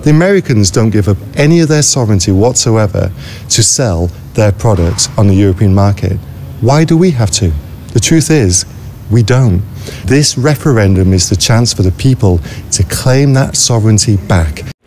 The Americans don't give up any of their sovereignty whatsoever to sell their products on the European market. Why do we have to? The truth is, we don't. This referendum is the chance for the people to claim that sovereignty back.